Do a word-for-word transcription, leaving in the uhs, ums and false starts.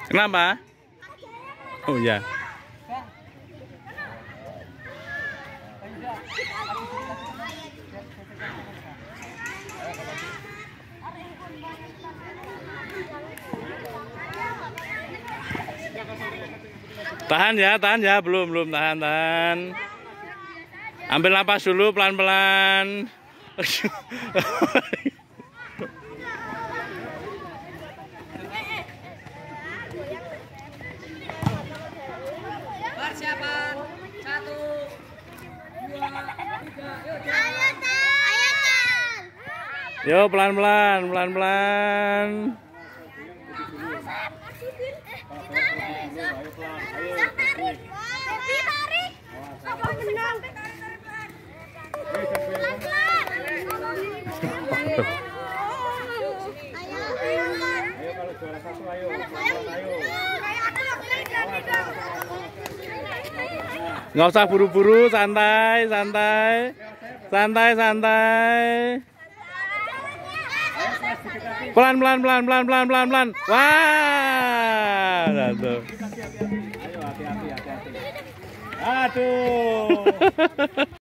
Kenapa? Oh ya. Tahan ya, tahan ya, belum belum tahan tahan. Ambil napas dulu pelan-pelan. Persiapan satu, dua, tiga, yuk. Ayo Tan, ayo Tan. Yo pelan-pelan, pelan-pelan. Nggak usah buru-buru, santai, santai, santai, santai. Pelan, pelan, pelan, pelan, pelan, pelan, pelan. Wah, satu. Ayo hati-hati, hati-hati. Aduh.